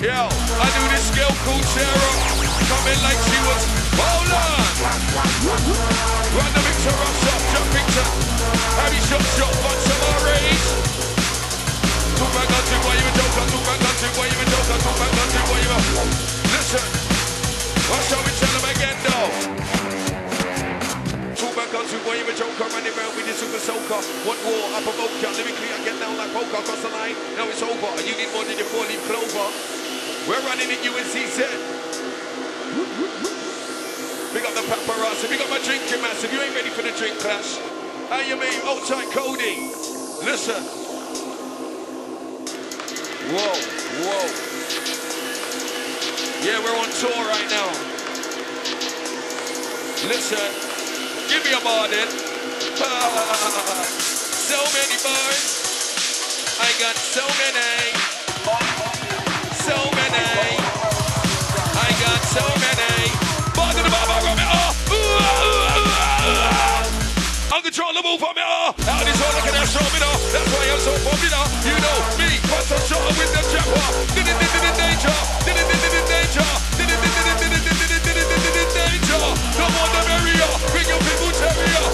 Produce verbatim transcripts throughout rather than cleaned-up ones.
Yo, I do this girl called Sarah, coming like she was, hold on. Run the mixer, Ruffstuff, jump picture. Harry shot, shot, bunch of rage. Two back country, why you a joker? Two back country, why you a joker? Two back country, why you a... Listen, what shall we tell them again, though? Two back country, why you a joker? Running around with your super soaker. One war, I provoke ya. Lyrically, I get down like poker across the line. Now it's over. You need more than your four-leaf clover. We're running at U N C Z. Big up the paparazzi. Big up my drinking massive. You ain't ready for the drink clash. How you mean? Outside Cody. Listen. Whoa, whoa. Yeah, we're on tour right now. Listen. Give me a bar then. So many bars. I got so many. So many. I got so many. Bar to the bar, bar, rub it off. Uncontrollable for me, oh. Out of this all, look at that show me now. That's why I'm so popular. You know me, what's a shot with the trapper. Did it, did it, did it, danger. Did it, did it, did it, danger. Did it, did it, did it, did it, did it, did it, did it, danger. No more the barrier. Bring your people terrier.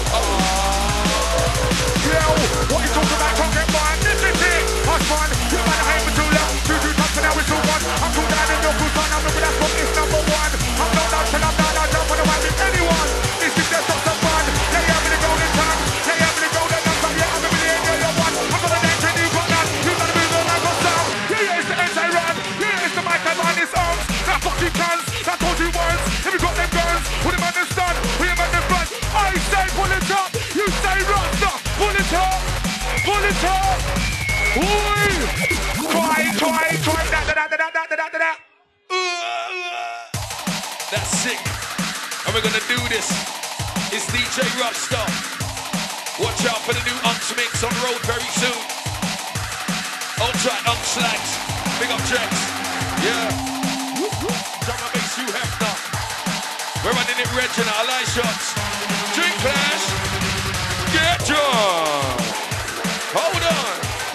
Yo, what you talking about? Talking about this is it. Hush fun. You might have hate for too long. Two, two times and now it's all one. I'm too down in your cool son. I'm looking at what is number one. I'm not down till I'm down. I don't want to win with anyone. This is just some fun. Yeah, yeah, I'm in the golden time. Yeah, yeah, I'm in the golden time. Yeah, I'm in the end. You're one. I'm gonna dance and you got that. You gotta move on like a sound. Yeah, yeah, it's the end I run. Yeah, it's the mic I'm on his arms. That fucking cans. That told you once. If you got them guns, put him on the stand. Put him on the front. I say pull it up. You say Ruffstuff. Pull it up. Pull it up. Oi. Try, try, try. Da, da, da, da, da, da, da, da. That's sick. And we're gonna do this. It's D J Ruffstuff. Watch out for the new Unks mix on the road very soon. I'll try Unk Slags. Big up Dreps. Yeah. Drum and bass, you Hefner. We're running it Regina, I like shots. Drink clash. Get drunk. Hold on.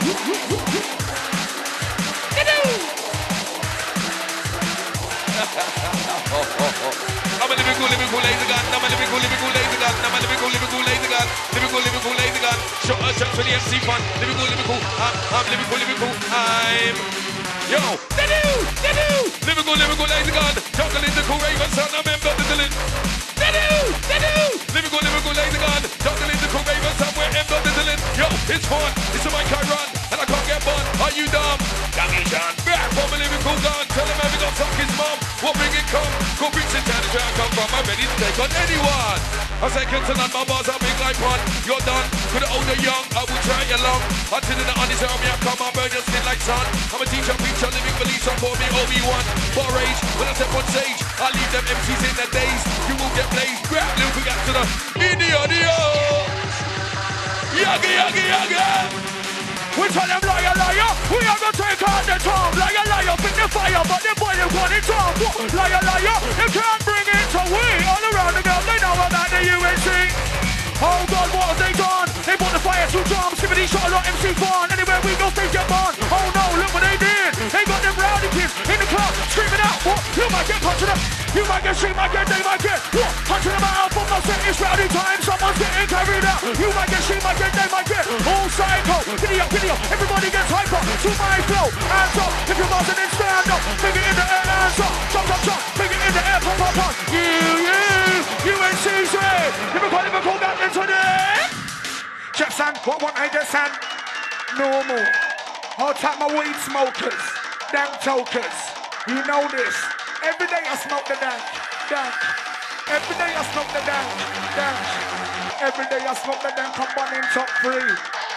I'm a lyrical, lyrical laser gun. I'm a lyrical, lyrical laser gun. I'm a lyrical, lyrical laser gun. Lyrical, lyrical laser gun. Shotta Dreps for the M C fun. Lyrical, lyrical. I'm, I'm lyrical, lyrical. I'm. Yo. Da-doo, da-doo. Lyrical, lyrical laser gun. Jungle in the cool Raven son. I'm in the Dylan. Da-doo, da-doo. Lyrical, lyrical laser gun. Jungle in the cool Raven son. We're in the Dylan. Yo, it's fun. It's a mic I run. And I can't get fun. Are you dumb? Young Sean. Back from a lyrical gun. Tell him every got suck his mum. What bring it come? Go bring it down and try and come from. I'm ready to take on anyone. I say kill to none, my bars are big like one. You're done. For the old or young, I will try you long. Until in the honest army, I come, I burn your skin like sun. I'm a teacher, preacher, living beliefs on for me, Obi-Wan. For rage, when I step on stage, I leave them M Cs in their days. You will get blazed. Grab Luke, we got to the in the audio. Yaga, yaga, yaga. We tell them liar, liar, we are gonna take out the tongue. Liar, liar, bring the fire, but the boy they want it on. Liar, liar, they can't bring it to we. All around the girl, they know about the U N C. Oh God, what have they done? They brought the fire to drums, give it these shot a lot M C fun. Anywhere we go, they get on. Oh no, look what they did. They got them rowdy kids in the club, screaming out, what? You might get punched up. You might get, she might get, they might get, what? Punching them out, from the set, it's rowdy time. Someone's getting carried out. You might get, she might get, they might get. All psycho, video, video, everybody gets hyper. To my flow, hands up. If you're buzzing, then stand up. Bring it in the air, hands up. Jump, jump, jump. Bring it in the air, pump, pump, pump. You, you, U N C Z. Liverpool, Liverpool, back into there. Jepson, what want I get, son? Normal. I'll take my weed smokers, dank tokers. You know this. Every day I smoke the dank, dank. Every day I smoke the dank, dank. Every day I smoke the dank, I'm one in top three.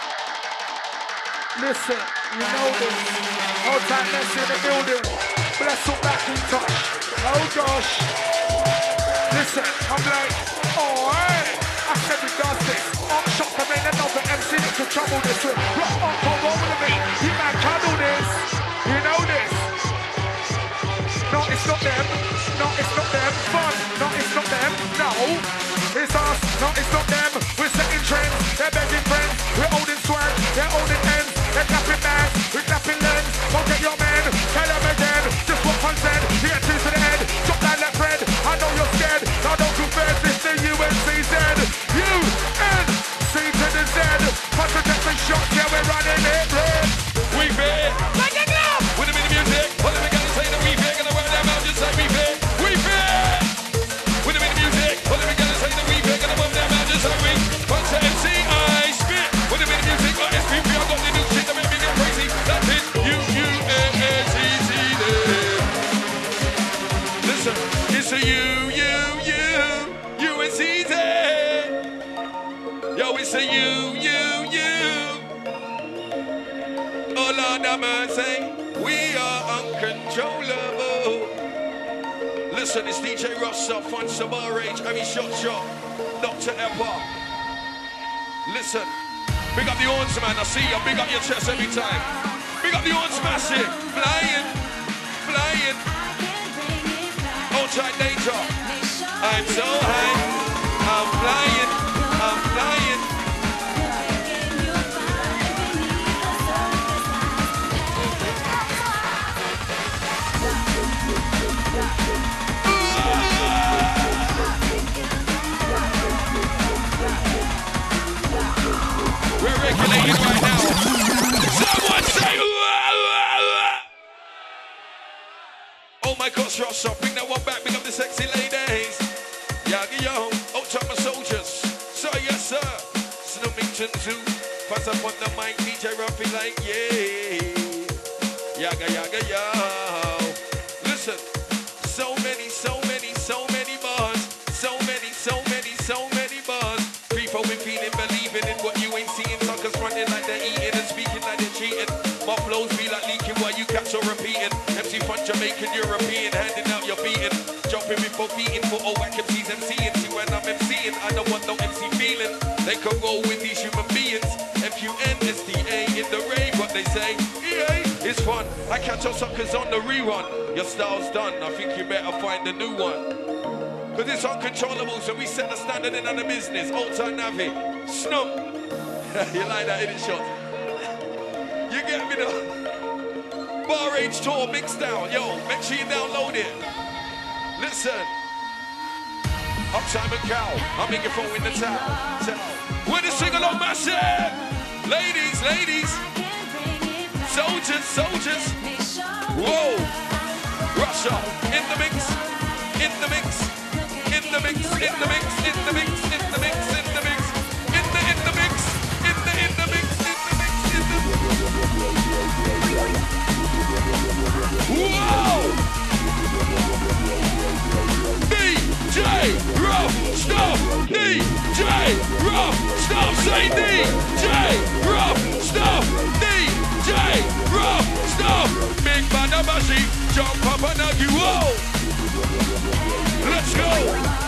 Listen, you know this. All time let's in the building. Bless all back in touch. Oh gosh. Listen, I'm like, oh hey. I said we does this. I'm shocked I made another M C that could trouble this with. Rock on, come on with me. You man cuddle this. You know this. No, it's not them. No, it's not them. Fun. No, it's not them. No. It's us. No, it's not them. We're setting trends. They're begging friends. We're holding swag. They're holding ends. They're clapping bands. We're clapping lens. Don't get your man. Tell them again. Just to you, you, you. Oh Lord have mercy, we are uncontrollable. Listen, it's D J Ruffstuff, Funsta, Bar Rage, I mean Shot Shot, Doctor Eppa. Listen, big up the horns, man, I see you, big up your chest every time. Big up the horns, massive, flying, flying. Hold tight, danger. I'm so high, I'm flying, I'm flying. We're regulating right now. Someone say, oh my gosh, Ross, bring that one back, bring up the sexy ladies. Yaga yo, oh, top my soldiers. So yes, sir. Snowington Zoo. Pass up on the mic, D J Ruffy like, yeah. Yaga, yaga, yo. Listen, so many, so many, so many bars. So many, so many, so many bars. People been feeling, believing in what you ain't seeing. Suckers running like they're eating and speaking like they're cheating. My flows be like leaking while you catch or repeating. M C Fun Jamaican, European, handing out your beating. Jumping before beating for all whack M Cs MCing. See when I'm MCing, I don't want no M C feeling. They can roll with these human beings. M Q N S D A in the rave, what they say. E A, it's fun. I catch your suckers on the rerun. Your style's done, I think you better find a new one. Cause it's uncontrollable, so we set the standard in the business. Old time Navi, Snoop. You like that, innit, Shot? You get me though? Bar Rage Tour, mixed down. Yo, make sure you download it. Listen. Uptime and Cow, I'm making phone in the town. We're the sing-along massive. Ladies, ladies. Soldiers, soldiers. Whoa. Russia, in the mix, in the mix. In the mix, in the mix, in the mix, in the mix, in the mix, in the, in the mix, in the, in the mix, in the mix, in the. Whoa! D J Ruffstuff, D J Ruffstuff, say D J Ruffstuff, D J Ruffstuff. Big bada bashi, jump up and hug you, whoa! Let's go!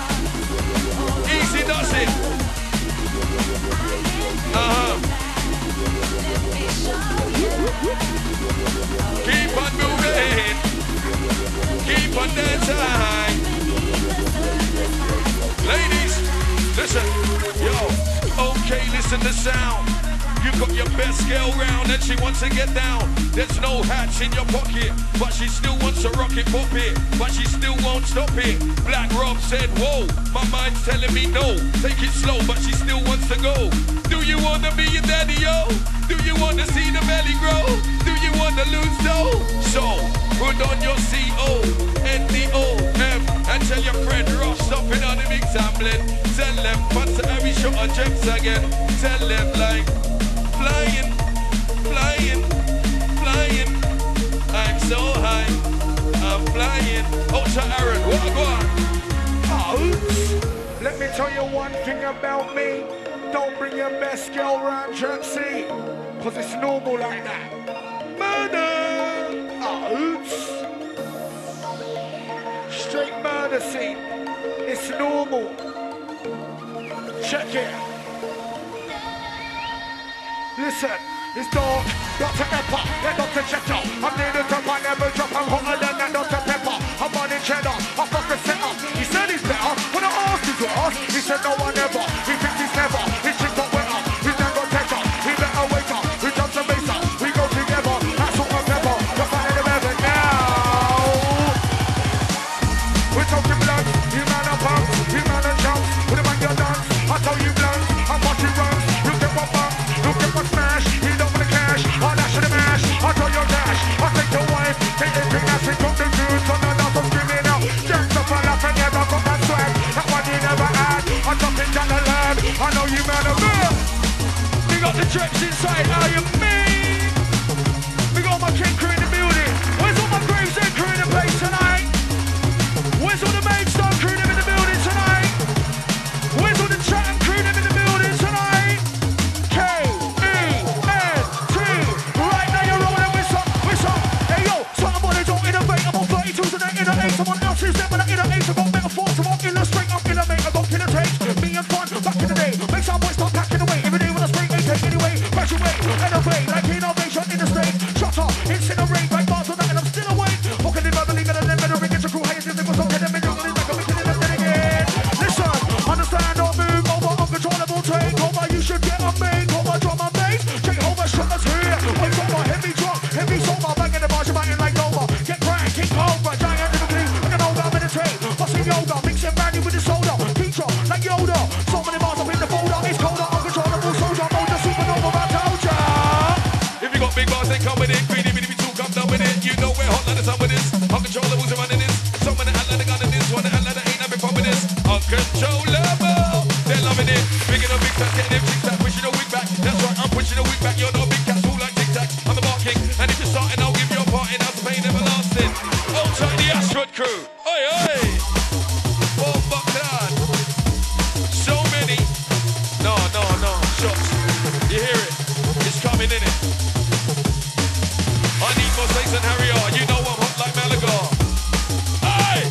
Easy does it. Uh-huh. Keep on moving. Keep on dancing. Ladies, listen. Yo, okay, listen to sound. You got your best girl round and she wants to get down. There's no hatch in your pocket, but she still wants to rock it, pop it, but she still won't stop it. Black Rob said, whoa, my mind's telling me no. Take it slow, but she still wants to go. Do you want to be your daddy, yo? Do you want to see the belly grow? Do you want to lose dough? So, put on your C O N D O M and tell your friend Ross, stop it on the mix and blend. Tell them, Funsta every Shotta Dreps again. Tell them like, flying, flying, flying. I'm so high, I'm flying. Oh, to Aaron, what go on? Oh, let me tell you one thing about me. Don't bring your best girl round Jersey, cause it's normal like that. Murder! Oh, straight murder scene. It's normal. Check it. Listen, it's dark, Doctor Eppa, yeah, Doctor Cheddar. I'm near the top, I never drop, I'm hotter than that Doctor Pepper. I'm on in cheddar, I fuck the setup. He said he's better, when I asked his ass, he said no one ever. He thinks he's never, his chick got wetter, he's never got better. He better wait up, he jumps a baser, we go together, that's all I'm ever. You're finding him ever now. We're talking blood, you man are pumps, you man are jumps. With a man you dance, I tell you blunts, I'm watching runs, you get my bumps. Look at my smash, he don't want the cash. I'll dash in the mash, I'll throw your dash. I'll take your wife, take everything that's in from the goods. On the north, I'm screaming out. Jacks up and laugh and never got that swag. That one you never had. I'm jumping down the land. I know you man are real. We got the Dreps inside, how you mean? We got my King crew in the building. Where's all my Gravesend crew in the place tonight? Where's all the Maidstone crew in the building tonight? Where's all the Chatham crew in the building tonight? is them when I innovate. I got metaphors, so I'll illustrate, I'll innovate, I got killer takes. Me and fun, back in the day. Make some boys start packing away. Every day when I spray, they take anyway. Graduate, innovate, like innovation in the state. Shotta, incinerate, like bars on that, and I'm still awake. Walking in verbally, gonna then better ring. It's a crew, hey, it's just what's up, get them in the room, like I'm making it up then again. Listen, understand or move over, uncontrollable take over. You should get a make over, drum and bass. Take over, Shotta's here. Wait over, heavy drum, heavy sober, banging the bars, you're banging like Nova. Get crank, kick over, giant typically, like an older meditate. Busting yoga, mixing brandy with the soda. Teacher, like Yoda. So many bars up in the folder, it's colder, uncontrollable soldier, mode the supernova, I told ya. If you got big bars, they come with it. Greedy, bitty, bitty, two, come down with it. You know we're hot like the sun with this. Uncontrollables are running this. Some of the act like the gun in this. One that act like they ain't having fun with this. Uncontrollable, they're loving it. Big in a big tack, getting them tic-tac, pushing a wig back. That's right, I'm pushing a wig back. You're not big cats, all like tic-tac. I'm the bar king, and if you're starting, I'll give you a part in house pain everlasting. Old tight the Ashford crew. Oi, oi. Oh, fuck that. So many. No, no, no. Shots. You hear it? It's coming in it. I need more space than Harry R. You know I'm hot like Malaga. Hey!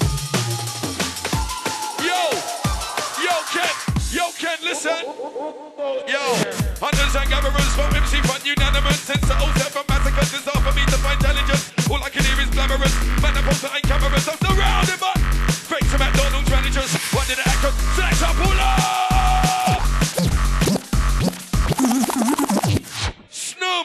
Yo! Yo, Ken! Yo, Ken, listen! Yo! Hunters and gatherers from M C front unanimous. Since the old step from massacres, it's hard for me to find challenges. All I can hear is glamorous. Man, I'm poster ain't cameras. I'm surrounded by fake to McDonald's managers. One did the actors. Select up, pull up! Snum!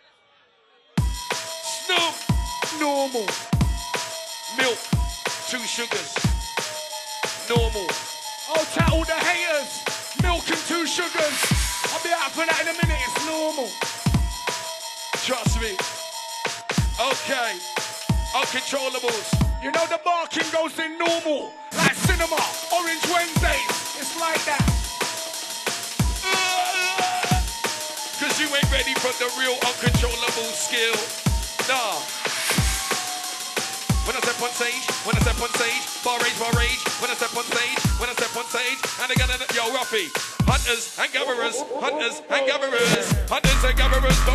Snum! Normal. Milk. Two sugars. Normal. Oh, tell all the haters. Milk and two sugars. I'll be out for that in a minute, it's normal. Trust me. Okay. Uncontrollables. You know the barking goes in normal. Like cinema, Orange Wednesdays. It's like that. Uh, Cause you ain't ready for the real uncontrollable skill. Nah. When I step on stage, when I step on stage, bar rage, bar rage. When I step on stage, when I step on stage, and again, yo, Ruffy. Hunters and gatherers, hunters and gatherers, hunters and gatherers,